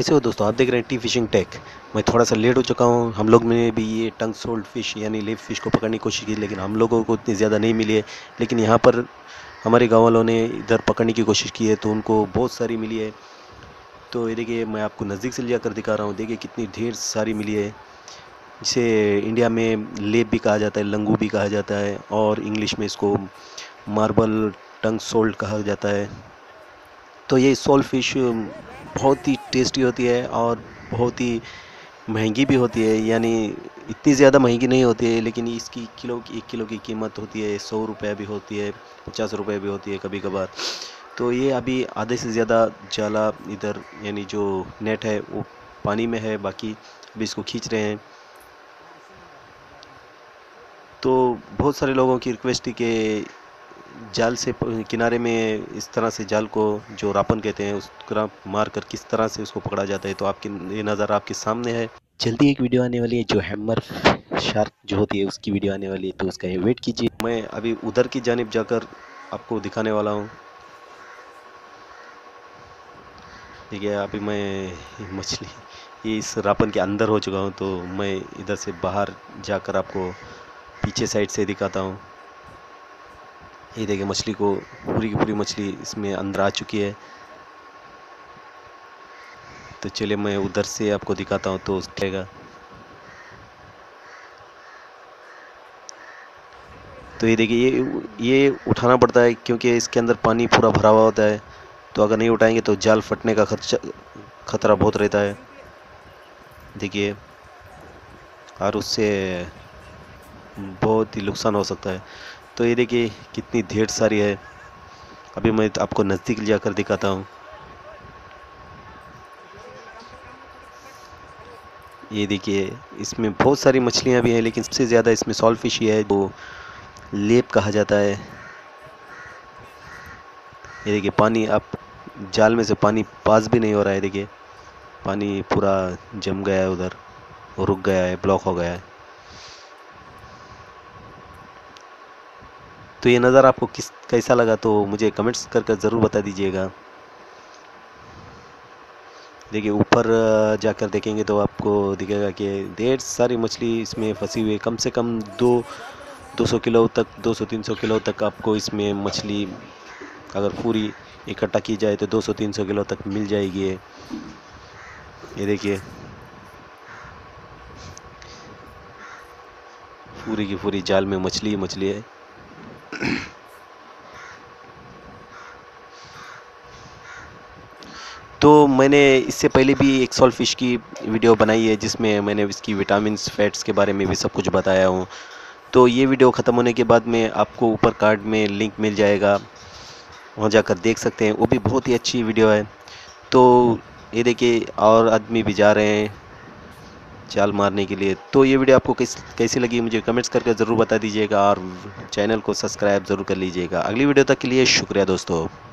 कैसे हो दोस्तों, आप देख रहे हैं टी फिशिंग टेक। मैं थोड़ा सा लेट हो चुका हूँ। हम लोग ने भी ये टंग सोल्ड फिश यानी लेप फिश को पकड़ने की कोशिश की, लेकिन हम लोगों को इतनी ज़्यादा नहीं मिली है। लेकिन यहाँ पर हमारे गाँव वालों ने इधर पकड़ने की कोशिश की है तो उनको बहुत सारी मिली है। तो ये देखिए, मैं आपको नज़दीक से ले जाकर दिखा रहा हूँ। देखिए कितनी ढेर सारी मिली है। इसे इंडिया में लेप भी कहा जाता है, लंगू भी कहा जाता है, और इंग्लिश में इसको मार्बल टंग सोल्ड कहा जाता है। तो ये सोल फिश बहुत ही टेस्टी होती है और बहुत ही महंगी भी होती है। यानी इतनी ज़्यादा महंगी नहीं होती है, लेकिन इसकी एक किलो की कीमत होती है 100 रुपये भी होती है, 50 रुपये भी होती है कभी कभार। तो ये अभी आधे से ज़्यादा जाला इधर यानी जो नेट है वो पानी में है, बाकी अभी इसको खींच रहे हैं। तो बहुत सारे लोगों की रिक्वेस्ट थी कि जाल से किनारे में इस तरह से जाल को, जो रापन कहते हैं, उस तरह मार कर किस तरह से उसको पकड़ा जाता है। तो आपके ये नज़ारा आपके सामने है। जल्दी एक वीडियो आने वाली है जो हैमर शार्क जो होती है उसकी वीडियो आने वाली है, तो उसका वेट कीजिए। मैं अभी उधर की जानिब जाकर आपको दिखाने वाला हूँ। ठीक है, अभी मैं मछली ये इस रापन के अंदर हो चुका हूँ, तो मैं इधर से बाहर जाकर आपको पीछे साइड से दिखाता हूँ। ये देखिए, मछली को पूरी की पूरी मछली इसमें अंदर आ चुकी है। तो चलिए मैं उधर से आपको दिखाता हूँ तो उठेगा। तो ये देखिए, ये उठाना पड़ता है क्योंकि इसके अंदर पानी पूरा भरा हुआ होता है। तो अगर नहीं उठाएंगे तो जाल फटने का खतरा बहुत रहता है। देखिए, और उससे बहुत ही नुकसान हो सकता है। तो ये देखिए कितनी ढेर सारी है। अभी मैं आपको नज़दीक ले जाकर दिखाता हूँ। ये देखिए, इसमें बहुत सारी मछलियाँ भी हैं, लेकिन सबसे ज़्यादा इसमें सॉल फिश ही है जो लेप कहा जाता है। ये देखिए, पानी आप जाल में से पानी पास भी नहीं हो रहा है। देखिए पानी पूरा जम गया है उधर, रुक गया है, ब्लॉक हो गया है। तो ये नज़ारा आपको कैसा लगा तो मुझे कमेंट्स कर ज़रूर बता दीजिएगा। देखिए ऊपर जाकर देखेंगे तो आपको दिखेगा कि ढेर सारी मछली इसमें फंसी हुई है। कम से कम 200 किलो तक, 200-300 किलो तक आपको इसमें मछली अगर पूरी इकट्ठा की जाए तो 200-300 किलो तक मिल जाएगी। ये देखिए, पूरी की पूरी जाल में मछली मछली है। तो मैंने इससे पहले भी एक सॉल फिश की वीडियो बनाई है जिसमें मैंने इसकी विटामिन्स फैट्स के बारे में भी सब कुछ बताया हूँ। तो ये वीडियो ख़त्म होने के बाद में आपको ऊपर कार्ड में लिंक मिल जाएगा, वहाँ जाकर देख सकते हैं। वो भी बहुत ही अच्छी वीडियो है। तो ये देखिए, और आदमी भी जा रहे हैं जाल मारने के लिए। तो ये वीडियो आपको कैसी लगी मुझे कमेंट्स करके ज़रूर बता दीजिएगा, और चैनल को सब्सक्राइब ज़रूर कर लीजिएगा। अगली वीडियो तक के लिए शुक्रिया दोस्तों।